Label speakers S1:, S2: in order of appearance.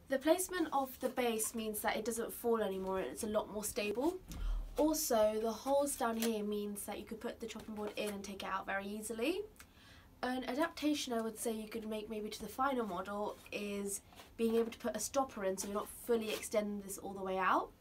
S1: The placement of the base means that it doesn't fall anymore and it's a lot more stable. Also, the holes down here means that you could put the chopping board in and take it out very easily. An adaptation I would say you could make maybe to the final model is being able to put a stopper in so you're not fully extending this all the way out.